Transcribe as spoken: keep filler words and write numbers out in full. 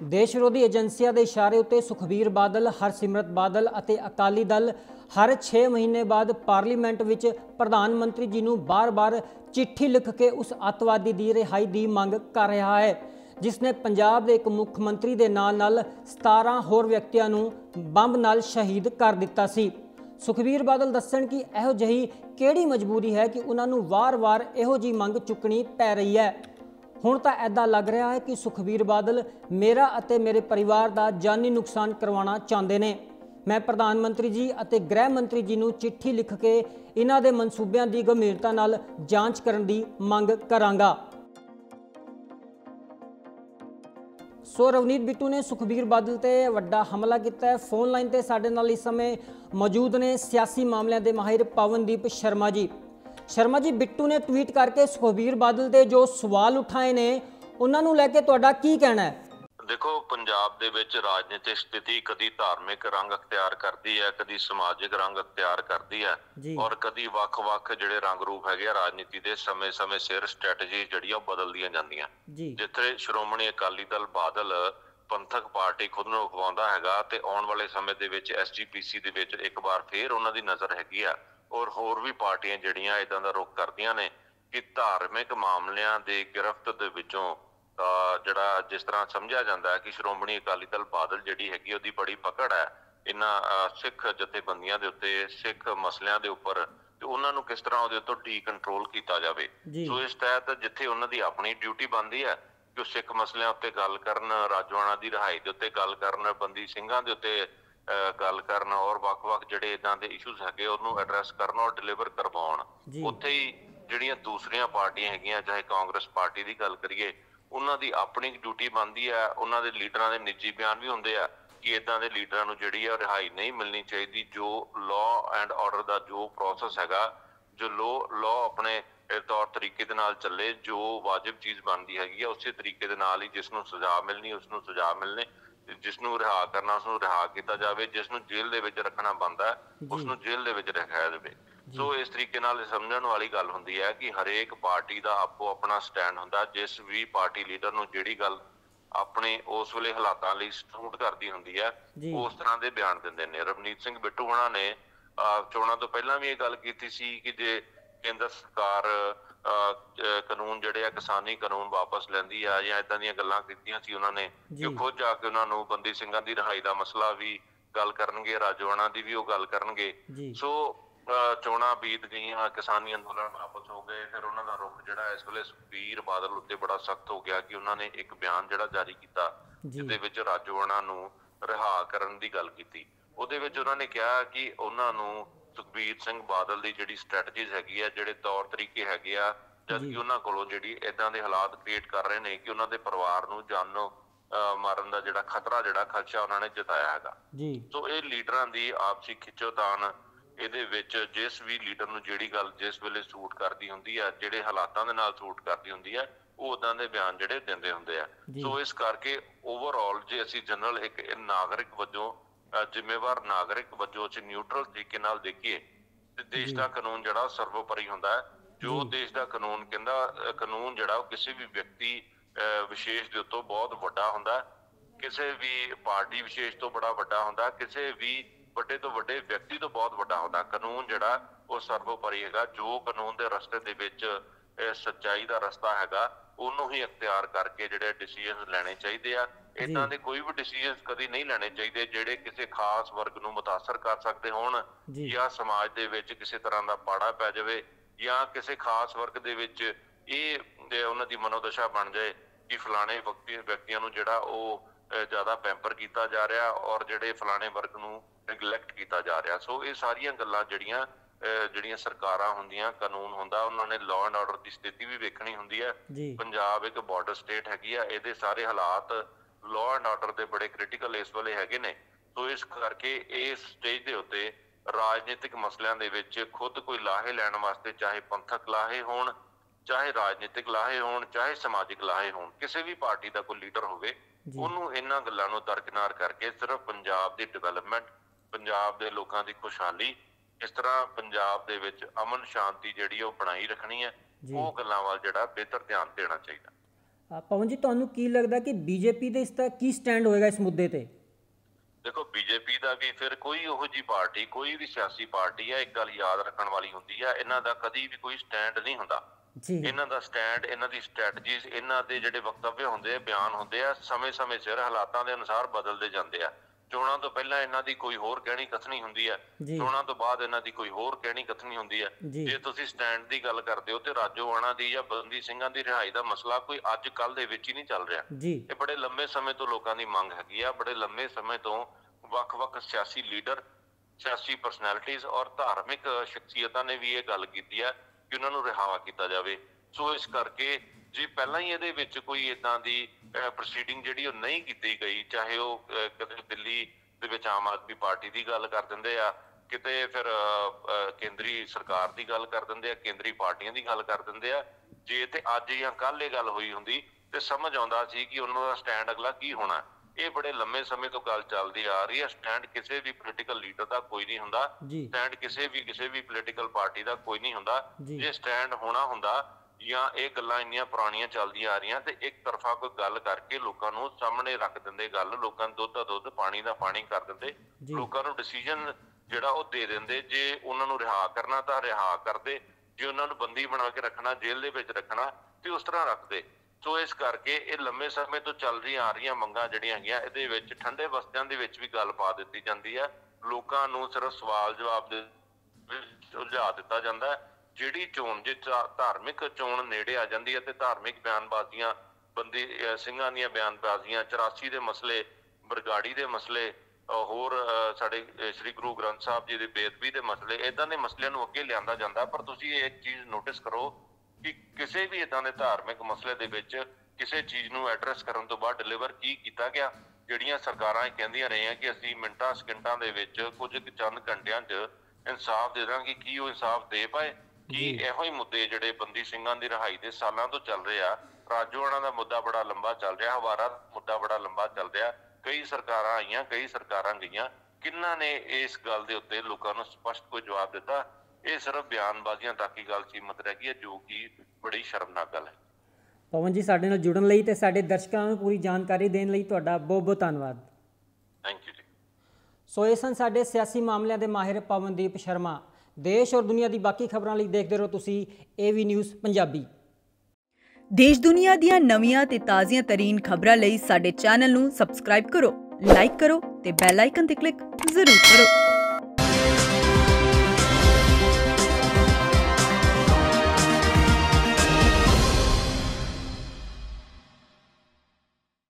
देश विरोधी एजेंसियां के इशारे उत्ते सुखबीर बादल, हरसिमरत बादल और अकाली दल हर छे महीने बाद पार्लीमेंट विच प्रधानमंत्री जी नूं बार बार चिट्ठी लिख के उस अतवादी की रिहाई की मंग कर रहा है, जिसने पंजाब के एक मुख मंत्री के नाल नाल सतारह होर व्यक्तियों नूं बंब नाल शहीद कर दिता सी। सुखबीर बादल दस्सण कि इहो जही किहड़ी मजबूरी है कि उन्होंने वार वार इहो जी मंग चुकनी पै रही है। हुण तां ऐदा लग रहा है कि सुखबीर बादल मेरा अते मेरे परिवार का जानी नुकसान करवाना चाहते हैं। मैं प्रधानमंत्री जी अते गृह मंत्री जी नूं चिट्ठी लिख के इन्हां दे मनसूबिਆਂ की गंभीरता नाल जांच करन दी मंग करांगा। सो रवनीत बिट्टू ने सुखबीर बादल ते वड्डा हमला किया है। फोन लाइन ते साडे नाल इस समय मौजूद ने सियासी मामलों के माहिर पवनदीप शर्मा जी। शर्मा जी, बिट्टू ने ट्वीट करके सुखबीर बादल के जो सवाल उठाए ने उन्होंने लैके तुहाडा की कहना है? देखो, पंजाब दे विच राजनीतिक स्थिति कदी धार्मिक रंग अख्तियार करती है, कदी समाजिक रंग अख्तियार करती है और कदी वख-वख जिहड़े रंग रूप है राजनीति के समय समय सिर स्ट्रैटेजी जिहड़ियां बदलदियां जांदियां। जिथे श्रोमणी अकाली दल बादल पंथक पार्टी खुद नूं अखवाउंदा हैगा ते आउण वाले समय दे विच एस जी पी सी दे विच एक बार फिर उन्हां दी नज़र हैगी आ और होर भी पार्टियां जिहड़ियां इदां दा रुख करदियां ने कि धार्मिक मामलिਆਂ ਦੇ गिरफ्त ਦੇ ਵਿੱਚੋਂ ਜਿਹੜਾ जिस तरह समझा जाता है कि श्रोमणी अकाली दल बादल जिहड़ी हैगी ਉਹਦੀ बड़ी पकड़ है इन्हां सिख जथेबंदियां ਦੇ ਉੱਤੇ सिख मसलिਆਂ ਦੇ ਉੱਪਰ ਤੇ ਉਹਨਾਂ ਨੂੰ किस तरह ਉਹਦੇ ਉੱਤੋਂ ਡੀ ਕੰਟਰੋਲ ਕੀਤਾ ਜਾਵੇ। ਸੋ ਇਸ ਤਹਿਤ ਜਿੱਥੇ ਉਹਨਾਂ ਦੀ ਆਪਣੀ ਡਿਊਟੀ ਬਣਦੀ ਹੈ ਕਿ ਉਹ ਸਿੱਖ ਮਸਲਿਆਂ ਉੱਤੇ ਗੱਲ ਕਰਨ, ਰਾਜਵਾਨਾ ਦੀ ਰਿਹਾਈ ਦੇ ਉੱਤੇ ਗੱਲ ਕਰਨ, ਬੰਦੀ ਸਿੰਘਾਂ ਦੇ ਉੱਤੇ गल करना और वख-वख जिहड़े इदां दे इशूज़ हैगे उहनूं एड्रैस करना और डिलीवर करवाउण। उत्थे ही जिहड़ियां दूसरियां पार्टियां हैगियां, चाहे कांग्रेस पार्टी की गल करिए, उन्हां दी अपनी ड्यूटी बनदी है। उन्हां दे लीडरां दे निजी बयान भी हुंदे आ कि इदां दे लीडरां नूं जिहड़ी आ रिहाई नहीं मिलनी चाहिदी। जो लॉ एंड ऑर्डर दा जो प्रोसैस हैगा, जो लो लॉ अपने तौर तरीके दे नाल चले, जो वाजिब चीज़ बनदी हैगी आ उसे तरीके दे नाल ही जिसनूं सज़ा मिलनी उसनूं सज़ा मिलनी, जिसनूं रिहा करना उसनूं रिहा किया जाए, जिसनूं जेल दे विच रखना बनदा उसनूं जेल दे विच रखिया जाए। सो इस तरीके नाल समझण वाली गल हुंदी है कि हरेक पार्टी का आपो अपना स्टैंड हुंदा। जिस भी पार्टी लीडर नूं जिहड़ी गल अपने उस वेले हालातां लई सूट करदी हुंदी है उस तरह के बयान दिंदे ने। रवनीत सिंह बिट्टू हुणां ने चोणां तो पहलां भी ये गल कीती सी कि जे केंद्र सरकार कानून जिहड़े आ किसानी कानून वापस लैंदी आ या इदां दीयां गल्लां कीतीआं सी उन्हां ने कि खुद जाके उन्हां नूं बंदी ਸਿੰਘਾਂ ਦੀ रिहाई का मसला भी गल करनगे, राजवाना की भी वो गल करनगे। सो चोणां बीत गईयां, किसानी अंदोलन वापस हो गए, फिर उन्हां दा रुख जिहड़ा इस वेले सुखबीर बादल उत्ते बड़ा सख्त हो गया कि उन्हां ने एक बयान जिहड़ा जारी कीता जिहदे विच राजवाना नूं रिहा करन दी गल कीती। ਉਹਦੇ ਵਿੱਚ ਉਹਨਾਂ ਨੇ ਕਿਹਾ ਕਿ ਉਹਨਾਂ ਨੂੰ ਸੁਖਬੀਰ ਸਿੰਘ ਬਾਦਲ ਦੀ ਜਿਹੜੀ ਸਟ੍ਰੈਟਜੀਜ਼ ਹੈਗੀ ਆ, ਜਿਹੜੇ ਤੌਰ ਤਰੀਕੇ ਹੈਗੇ ਆ, ਜਦ ਕਿ ਉਹਨਾਂ ਕੋਲੋਂ ਜਿਹੜੀ ਇਦਾਂ ਦੇ ਹਾਲਾਤ ਕ੍ਰੀਏਟ ਕਰ ਰਹੇ ਨੇ ਕਿ ਉਹਨਾਂ ਦੇ ਪਰਿਵਾਰ ਨੂੰ ਜਾਨੋਂ ਮਾਰਨ ਦਾ ਜਿਹੜਾ ਖਤਰਾ ਜਿਹੜਾ ਖਦਸ਼ਾ ਉਹਨਾਂ ਨੇ ਜਤਾਇਆ ਹੈਗਾ। ਸੋ ਇਹ ਲੀਡਰਾਂ ਦੀ ਆਪਸੀ ਖਿੱਚੋਤਾਣ ਇਹਦੇ ਵਿੱਚ ਜਿਸ ਵੀ ਲੀਡਰ ਨੂੰ ਜਿਹੜੀ ਗੱਲ ਜਿਸ ਵੇਲੇ ਸੂਟ ਕਰਦੀ ਹੁੰਦੀ ਆ, ਜਿਹੜੇ ਹਾਲਾਤਾਂ ਦੇ ਨਾਲ ਸੂਟ ਕਰਦੀ ਹੁੰਦੀ ਆ, ਉਹ ਉਦਾਂ ਦੇ ਬਿਆਨ ਜਿਹੜੇ ਦਿੰਦੇ ਹੁੰਦੇ ਆ। ਸੋ ਇਸ ਕਰਕੇ ਓਵਰਆਲ ਜੇ ਅਸੀਂ ਜਨਰਲ ਇੱਕ ਨਾਗਰਿਕ ਵਜੋਂ ਜ਼ਿੰਮੇਵਾਰ ਨਾਗਰਿਕ ਵਜੋਂ ਚ ਨਿਊਟਰਲ ਤਰੀਕੇ ਨਾਲ ਦੇਖੀਏ ਤੇ ਦੇਸ਼ ਦਾ ਕਾਨੂੰਨ ਜਿਹੜਾ ਸਰਵੋਪਰੀ ਹੁੰਦਾ ਹੈ। ਜੋ ਦੇਸ਼ ਦਾ ਕਾਨੂੰਨ ਕਹਿੰਦਾ, ਕਾਨੂੰਨ ਜਿਹੜਾ ਉਹ ਕਿਸੇ ਵੀ ਵਿਅਕਤੀ ਵਿਸ਼ੇਸ਼ ਦੇ ਉੱਤੋਂ ਬਹੁਤ ਵੱਡਾ ਹੁੰਦਾ, ਕਿਸੇ ਵੀ ਪਾਰਟੀ ਵਿਸ਼ੇਸ਼ ਤੋਂ ਬੜਾ ਵੱਡਾ ਹੁੰਦਾ, ਕਿਸੇ ਵੀ ਵੱਡੇ ਤੋਂ ਵੱਡੇ ਵਿਅਕਤੀ ਤੋਂ ਬਹੁਤ ਵੱਡਾ ਹੁੰਦਾ। ਕਾਨੂੰਨ ਜਿਹੜਾ ਉਹ ਸਰਵੋਪਰੀ ਹੈਗਾ। ਜੋ ਕਾਨੂੰਨ ਦੇ ਰਸਤੇ ਦੇ ਵਿੱਚ ਸੱਚਾਈ ਦਾ ਰਸਤਾ ਹੈਗਾ ਉਹਨੂੰ ਹੀ ਅਖਤਿਆਰ ਕਰਕੇ ਜਿਹੜੇ ਡਿਸੀਜਨ ਲੈਣੇ ਚਾਹੀਦੇ ਆ। ਇਦਾਂ ਦੇ ਕੋਈ ਵੀ ਡਿਸੀਜਨ ਕਦੀ ਨਹੀਂ ਲੈਣੇ ਚਾਹੀਦੇ ਜਿਹੜੇ ਕਿਸੇ ਖਾਸ ਵਰਗ ਨੂੰ ਮੁਤਾਸਰ ਕਰ ਸਕਦੇ ਹੋਣ ਜਾਂ ਸਮਾਜ ਦੇ ਵਿੱਚ ਕਿਸੇ ਤਰ੍ਹਾਂ ਦਾ ਪਾੜਾ ਪੈ ਜਾਵੇ ਜਾਂ ਕਿਸੇ ਖਾਸ ਵਰਗ ਦੇ ਵਿੱਚ ਇਹ ਉਹਨਾਂ ਦੀ ਮਨੋਦਸ਼ਾ ਬਣ ਜਾਏ ਕਿ ਫਲਾਣੇ ਵਿਅਕਤੀ ਵਿਅਕਤੀਆਂ ਨੂੰ ਜਿਹੜਾ ਉਹ ਜ਼ਿਆਦਾ ਪੈਂਪਰ ਕੀਤਾ ਜਾ ਰਿਹਾ ਔਰ ਜਿਹੜੇ ਫਲਾਣੇ ਵਰਗ ਨੂੰ ਨੈਗਲੈਕਟ ਕੀਤਾ ਜਾ ਰਿਹਾ। ਸੋ ਇਹ ਸਾਰੀਆਂ ਗੱਲਾਂ ਜਿਹੜੀਆਂ ਜਿਹੜੀਆਂ ਸਰਕਾਰਾਂ ਹੁੰਦੀਆਂ, ਕਾਨੂੰਨ ਹੁੰਦਾ, ਉਹਨਾਂ ਨੇ ਲਾਅ ਐਂਡ ਆਰਡਰ ਦੀ ਸਥਿਤੀ ਵੀ ਵੇਖਣੀ ਹੁੰਦੀ ਹੈ। ਪੰਜਾਬ ਇੱਕ ਬਾਰਡਰ ਸਟੇਟ ਹੈਗੀ ਆ, ਇਹਦੇ ਸਾਰੇ ਹਾਲਾਤ ਲਾਅ ਐਂਡ ਆਰਡਰ ਦੇ ਬੜੇ ਕ੍ਰਿਟੀਕਲ ਇਸ ਵੇਲੇ ਹੈਗੇ ਨੇ। ਸੋ ਇਸ ਕਰਕੇ ਇਸ ਸਟੇਜ ਦੇ ਉੱਤੇ ਰਾਜਨੀਤਿਕ ਮਸਲਿਆਂ ਦੇ ਵਿੱਚ ਖੁਦ ਕੋਈ ਲਾਹੇ ਲੈਣ ਵਾਸਤੇ, ਚਾਹੇ ਪੰਥਕ ਲਾਹੇ ਹੋਣ, ਚਾਹੇ ਰਾਜਨੀਤਿਕ ਲਾਹੇ ਹੋਣ, ਚਾਹੇ ਸਮਾਜਿਕ ਲਾਹੇ ਹੋਣ, ਕਿਸੇ ਵੀ ਪਾਰਟੀ ਦਾ ਕੋਈ ਲੀਡਰ ਹੋਵੇ, ਉਹਨੂੰ ਇਹਨਾਂ ਗੱਲਾਂ ਨੂੰ ਦਰਕਿਨਾਰ ਕਰਕੇ ਸਿਰਫ ਪੰਜਾਬ ਦੀ ਡਿਵੈਲਪਮੈਂਟ, ਪੰਜਾਬ ਦੇ ਲੋਕਾਂ ਦੀ ਖੁਸ਼ਹਾਲੀ, इस तरह पंजाब दे विच अमन शांति जिहड़ी ओह बनाई रखनी है, वो गल्लां वाल जिहड़ा बेहतर ध्यान देना चाहिए। ਪਵਨ ਜੀ, ਤੁਹਾਨੂੰ ਕੀ ਲੱਗਦਾ ਕਿ ਬੀਜੇਪੀ ਦੇ ਇਸ ਦਾ ਕੀ ਸਟੈਂਡ ਹੋਏਗਾ ਇਸ ਮੁੱਦੇ ਤੇ? ਦੇਖੋ, ਬੀਜੇਪੀ ਦਾ ਵੀ ਫਿਰ ਕੋਈ ਉਹੋ ਜੀ ਪਾਰਟੀ, ਕੋਈ ਵੀ ਸਿਆਸੀ ਪਾਰਟੀ ਹੈ, ਇੱਕ ਗੱਲ ਯਾਦ ਰੱਖਣ ਵਾਲੀ ਹੁੰਦੀ ਹੈ, ਇਹਨਾਂ ਦਾ ਕਦੀ ਵੀ ਕੋਈ ਸਟੈਂਡ ਨਹੀਂ ਹੁੰਦਾ। ਇਹਨਾਂ ਦਾ ਸਟੈਂਡ, ਇਹਨਾਂ ਦੀ ਸਟ੍ਰੈਟਜੀਜ਼, ਇਹਨਾਂ ਦੇ ਜਿਹੜੇ ਵਕਤਵਯ ਹੁੰਦੇ ਆ, ਬਿਆਨ ਹੁੰਦੇ ਆ, ਸਮੇਂ-ਸਮੇਂ ਸਿਰ ਹਾਲਾਤਾਂ ਦੇ ਅਨੁਸਾਰ ਬਦਲਦੇ ਜਾਂਦੇ ਆ। ਚੋਣਾਂ ਤੋਂ ਪਹਿਲਾਂ ਇਹਨਾਂ ਦੀ ਕੋਈ ਹੋਰ ਕਹਿਣੀ ਕਥਨੀ ਹੁੰਦੀ ਹੈ, ਚੋਣਾਂ ਤੋਂ ਬਾਅਦ ਇਹਨਾਂ ਦੀ ਕੋਈ ਹੋਰ ਕਹਿਣੀ ਕਥਨੀ ਹੁੰਦੀ ਹੈ। ਜੇ ਤੁਸੀਂ ਸਟੈਂਡ ਦੀ ਗੱਲ ਕਰਦੇ ਹੋ ਤੇ ਰਾਜੋਆਣਾ ਦੀ ਜਾਂ ਬੰਦੀ ਸਿੰਘਾਂ ਦੀ ਰਿਹਾਈ ਦਾ ਮਸਲਾ ਕੋਈ ਅੱਜ ਕੱਲ ਦੇ ਵਿੱਚ ਹੀ ਨਹੀਂ ਚੱਲ ਰਿਹਾ। ਇਹ ਬੜੇ ਲੰਬੇ ਸਮੇਂ ਤੋਂ ਲੋਕਾਂ ਦੀ ਮੰਗ ਹੈਗੀ ਆ। ਬੜੇ ਲੰਬੇ ਸਮੇਂ ਤੋਂ ਵੱਖ-ਵੱਖ ਸਿਆਸੀ ਲੀਡਰ, ਸਿਆਸੀ ਪਰਸਨੈਲਿਟੀਜ਼ ਔਰ ਧਾਰਮਿਕ ਸ਼ਖਸੀਅਤਾਂ ਨੇ ਵੀ ਇਹ ਗੱਲ ਕੀਤੀ ਹੈ ਕਿ ਉਹਨਾਂ ਨੂੰ ਰਿਹਾ ਕੀਤਾ ਜਾਵੇ। ਸੋ ਇਸ ਕਰਕੇ ਜੇ ਪਹਿਲਾਂ ਹੀ ਇਹਦੇ ਵਿੱਚ ਕੋਈ ਇਦਾਂ ਦੀ ਪ੍ਰੋਸੀਡਿੰਗ ਜਿਹੜੀ ਉਹ ਨਹੀਂ ਕੀਤੀ ਗਈ, ਚਾਹੇ ਉਹ ਕਦੇ ਦਿੱਲੀ ਦੇ ਵਿੱਚ ਆਮ ਆਦਮੀ ਪਾਰਟੀ ਦੀ ਗੱਲ ਕਰ ਦਿੰਦੇ ਆ, ਕਿਤੇ ਫਿਰ ਕੇਂਦਰੀ ਸਰਕਾਰ ਦੀ ਗੱਲ ਕਰ ਦਿੰਦੇ ਆ, ਕੇਂਦਰੀ ਪਾਰਟੀਆਂ ਦੀ ਗੱਲ ਕਰ ਦਿੰਦੇ ਆ, ਜੇ ਤੇ ਅੱਜ ਜਾਂ ਕੱਲ ਇਹ ਗੱਲ ਹੋਈ ਹੁੰਦੀ ਤੇ ਸਮਝ ਆਉਂਦਾ ਸੀ ਕਿ ਉਹਨਾਂ ਦਾ ਸਟੈਂਡ ਅਗਲਾ ਕੀ ਹੋਣਾ। ਇਹ ਬੜੇ ਲੰਮੇ ਸਮੇਂ ਤੋਂ ਗੱਲ ਚੱਲਦੀ ਆ ਰਹੀ ਹੈ। ਸਟੈਂਡ ਕਿਸੇ ਵੀ ਪੋਲੀਟੀਕਲ ਲੀਡਰ ਦਾ ਕੋਈ ਨਹੀਂ ਹੁੰਦਾ, ਸਟੈਂਡ ਕਿਸੇ ਵੀ ਕਿਸੇ ਵੀ ਪੋਲੀਟੀਕਲ ਪਾਰਟੀ ਦਾ ਕੋਈ ਨਹੀਂ ਹੁੰਦਾ। ਜੇ ਸਟੈਂਡ ਹੋਣਾ ਹੁੰਦਾ ਜਾਂ ਇਹ ਗੱਲਾਂ ਇੰਨੀਆਂ ਪੁਰਾਣੀਆਂ ਚੱਲਦੀਆਂ ਆ ਰਹੀਆਂ ਤੇ ਇੱਕ ਤਰਫਾ ਕੋਈ ਗੱਲ ਕਰਕੇ ਲੋਕਾਂ ਨੂੰ ਸਾਹਮਣੇ ਰੱਖ ਦਿੰਦੇ, ਗੱਲ ਲੋਕਾਂ ਨੂੰ ਦੁੱਧ ਦਾ ਦੁੱਧ, ਪਾਣੀ ਦਾ ਪਾਣੀ ਕਰ ਦਿੰਦੇ, ਲੋਕਾਂ ਨੂੰ ਡਿਸੀਜਨ ਜਿਹੜਾ ਉਹ ਦੇ ਦਿੰਦੇ। ਜੇ ਉਹਨਾਂ ਨੂੰ ਰਿਹਾ ਕਰਨਾ ਤਾਂ ਰਿਹਾ ਕਰਦੇ, ਜੇ ਉਹਨਾਂ ਨੂੰ ਬੰਦੀ ਬਣਾ ਕੇ ਰੱਖਣਾ, ਜੇਲ੍ਹ ਦੇ ਵਿੱਚ ਰੱਖਣਾ ਤੇ ਉਸ ਤਰ੍ਹਾਂ ਰੱਖਦੇ। ਸੋ ਇਸ ਕਰਕੇ ਇਹ ਲੰਮੇ ਸਮੇਂ ਤੋਂ ਚੱਲ ਰਹੀਆਂ ਆ ਰਹੀਆਂ ਮੰਗਾਂ ਜਿਹੜੀਆਂ ਹੈਗੀਆਂ, ਇਹਦੇ ਵਿੱਚ ਠੰਡੇ ਬਸਤਿਆਂ ਦੇ ਵਿੱਚ ਵੀ ਗੱਲ ਪਾ ਦਿੱਤੀ ਜਾਂਦੀ ਹੈ। ਲੋਕਾਂ ਨੂੰ ਸਿਰਫ ਸਵਾਲ ਜਵਾਬ ਦੇ ਉਲਝਾ ਦਿੱਤਾ ਜਾਂਦਾ ਹੈ। ਜਿਹੜੀ ਚੋਣ, ਜੇ ਧਾਰਮਿਕ ਚੋਣ ਨੇੜੇ ਆ ਜਾਂਦੀ ਹੈ ਤੇ ਧਾਰਮਿਕ ਬਿਆਨਬਾਜ਼ੀਆਂ, ਬੰਦੀ ਸਿੰਘਾਂ ਦੀਆਂ ਬਿਆਨਬਾਜ਼ੀਆਂ, ਚੁਰਾਸੀ ਦੇ ਮਸਲੇ, ਬਰਗਾੜੀ ਦੇ ਮਸਲੇ, ਹੋਰ ਸਾਡੇ ਸ੍ਰੀ ਗੁਰੂ ਗ੍ਰੰਥ ਸਾਹਿਬ ਜੀ ਦੇ ਬੇਅਦਬੀ ਦੇ ਮਸਲੇ, ਏਦਾਂ ਦੇ ਮਸਲਿਆਂ ਨੂੰ ਅੱਗੇ ਲਿਆਂਦਾ ਜਾਂਦਾ। ਪਰ ਤੁਸੀਂ ਇਹ ਚੀਜ਼ ਨੋਟਿਸ ਕਰੋ ਕਿ ਕਿਸੇ ਵੀ ਏਦਾਂ ਦੇ ਧਾਰਮਿਕ ਮਸਲੇ ਦੇ ਵਿੱਚ ਕਿਸੇ ਚੀਜ਼ ਨੂੰ ਐਡਰੈਸ ਕਰਨ ਤੋਂ ਬਾਅਦ ਡਿਲੀਵਰ ਕੀ ਕੀਤਾ ਗਿਆ। ਜਿਹੜੀਆਂ ਸਰਕਾਰਾਂ ਕਹਿੰਦੀਆਂ ਰਹੀਆਂ ਕਿ ਅਸੀਂ ਮਿੰਟਾਂ ਸਕਿੰਟਾਂ ਦੇ ਵਿੱਚ, ਕੁਝ ਚੰਦ ਘੰਟਿਆਂ 'ਚ ਇਨਸਾਫ ਦੇ ਦਾਂਗੇ, ਕੀ ਉਹ ਇਨਸਾਫ ਦੇ ਪਾਏ? ਕੀ ਇਹੋ ਹੀ ਮੁੱਦੇ ਜਿਹੜੇ ਬੰਦੀ ਸਿੰਘਾਂ ਦੀ ਰਿਹਾਈ ਦੇ ਸਾਲਾਂ ਤੋਂ ਚੱਲ ਰਹੇ ਆ, ਰਾਜੋਆਣਾ ਦਾ ਮੁੱਦਾ ਬੜਾ ਲੰਬਾ ਚੱਲ ਰਿਹਾ, ਹਵਾਰਾ ਮੁੱਦਾ ਬੜਾ ਲੰਬਾ ਚੱਲ ਰਿਹਾ, ਕਈ ਸਰਕਾਰਾਂ ਆਈਆਂ, ਕਈ ਸਰਕਾਰਾਂ ਗਈਆਂ, ਕਿਹਨਾਂ ਨੇ ਇਸ ਗੱਲ ਦੇ ਉੱਤੇ ਲੋਕਾਂ ਨੂੰ ਸਪਸ਼ਟ ਕੋਈ ਜਵਾਬ ਦਿੱਤਾ? ਇਹ ਸਿਰਫ ਬਿਆਨਬਾਜ਼ੀਆਂ ਤੱਕ ਹੀ ਗੱਲ ਸੀਮਤ ਰਹਿ ਗਈ ਹੈ, ਜੋ ਕਿ ਬੜੀ ਸ਼ਰਮਨਾਕ ਗੱਲ ਹੈ। ਪਵਨ ਜੀ, ਸਾਡੇ ਨਾਲ ਜੁੜਨ ਲਈ ਤੇ ਸਾਡੇ ਦਰਸ਼ਕਾਂ ਨੂੰ ਪੂਰੀ ਜਾਣਕਾਰੀ ਦੇਣ ਲਈ ਤੁਹਾਡਾ ਬਹੁਤ ਬਹੁਤ ਧੰਨਵਾਦ। ਥੈਂਕ ਯੂ ਜੀ। ਸੋ ਇਹ ਸਨ ਸਾਡੇ ਸਿਆਸੀ ਮਾਮਲਿਆਂ ਦੇ ਮਾਹਿਰ ਪਵਨਦੀਪ ਸ਼ਰਮਾ। ਦੇਸ਼ ਔਰ ਦੁਨੀਆ ਦੀ ਬਾਕੀ ਖਬਰਾਂ ਲਈ ਦੇਖਦੇ ਰਹੋ ਤੁਸੀਂ ਏ ਵੀ ਨਿਊਜ਼ ਪੰਜਾਬੀ। ਦੇਸ਼ ਦੁਨੀਆ ਦੀਆਂ ਨਵੀਆਂ ਤੇ ਤਾਜ਼ੀਆਂ ਤਰੀਨ ਖਬਰਾਂ ਲਈ ਸਾਡੇ ਚੈਨਲ ਨੂੰ ਸਬਸਕ੍ਰਾਈਬ ਕਰੋ, ਲਾਈਕ ਕਰੋ ਤੇ ਬੈਲ ਆਈਕਨ ਤੇ ਕਲਿੱਕ ਜ਼ਰੂਰ ਕਰੋ।